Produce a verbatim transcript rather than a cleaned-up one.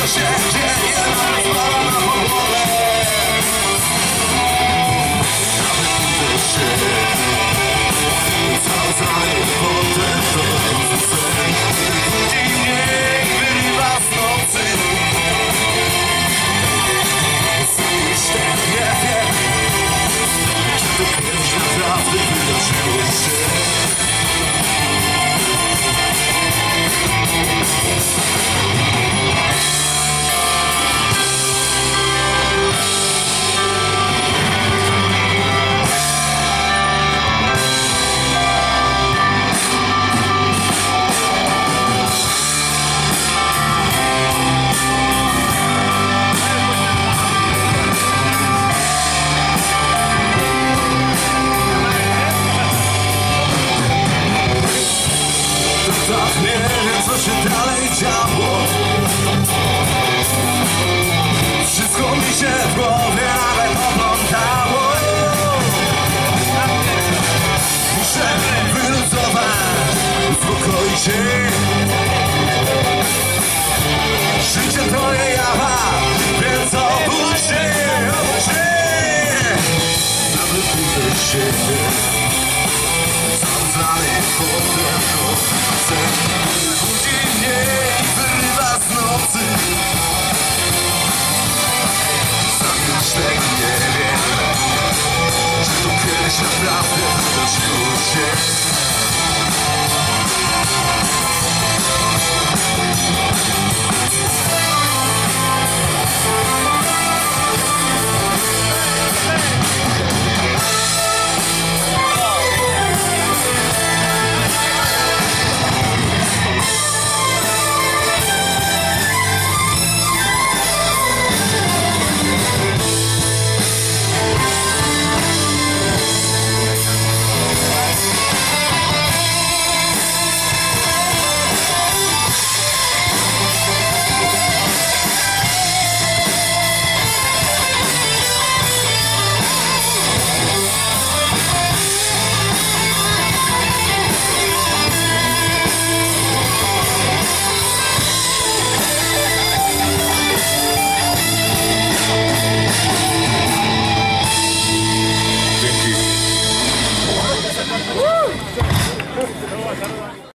się dzieje, rozwala na głowę. Nawet budzę się, cały znany potem to sen. Budzi mnie i wyrywa z nocy. Jeszcze nie wiem, czy to kiedyś naprawdę wydarzyło się. Tak nie wiem, co się dalej działo. Wszystko mi się w głowie nawet oplątało. Muszę wyluzować, uspokoić się. Życie to nie jawa, więc obudź się, obudź się. Nawet budzę się, sam znany potem to sen. Budzi mnie i wyrywa z nocy. Sam już tego nie wiem, czy to kiedyś naprawdę wydarzyło się. Woo!